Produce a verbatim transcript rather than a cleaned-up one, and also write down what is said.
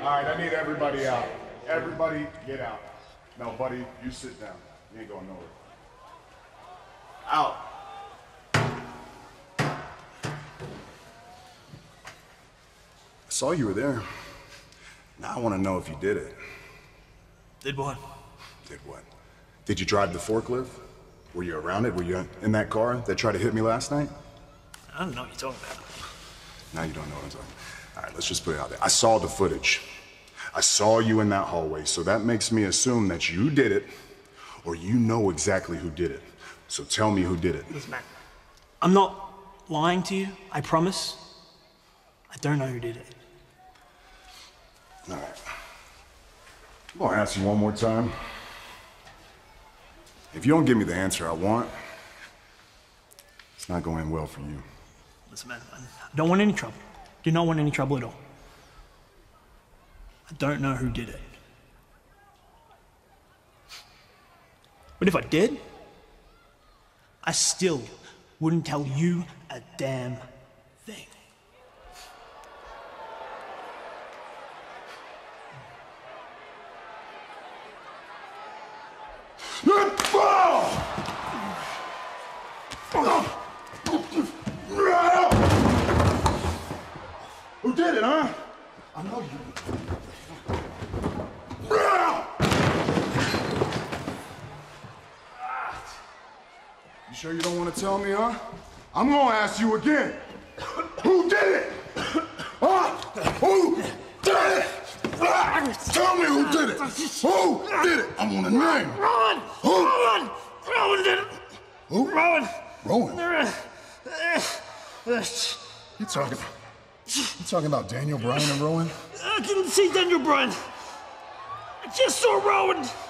All right, I need everybody out. Everybody get out. No, buddy, you sit down. You ain't going nowhere. Out. I saw you were there. Now I want to know if you did it. Did what? Did what? Did you drive the forklift? Were you around it? Were you in that car that tried to hit me last night? I don't know what you're talking about. Now you don't know what I'm talking about. All right, let's just put it out there. I saw the footage. I saw you in that hallway, so that makes me assume that you did it, or you know exactly who did it. So tell me who did it. Listen, man, I'm not lying to you, I promise. I don't know who did it. All right. I'm gonna ask you one more time. If you don't give me the answer I want, it's not going well for you. Listen, man, I don't want any trouble. Do not want any trouble at all. I don't know who did it. But if I did, I still wouldn't tell you a damn thing. Who did it, huh? I know you. You sure you don't want to tell me, huh? I'm gonna ask you again. Who did it? Huh? Who did it? Tell me who did it. Who did it? I want a name. Rowan! Who? Rowan! Rowan did it! Who? Rowan! Rowan? You You talking? You talking about Daniel Bryan and Rowan? I didn't see Daniel Bryan. I just saw Rowan.